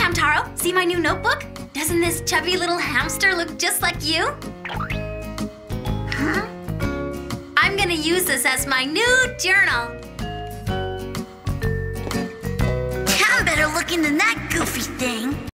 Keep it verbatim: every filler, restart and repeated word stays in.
Hamtaro, see my new notebook? Doesn't this chubby little hamster look just like you? Huh? I'm gonna use this as my new journal. I'm better looking than that goofy thing.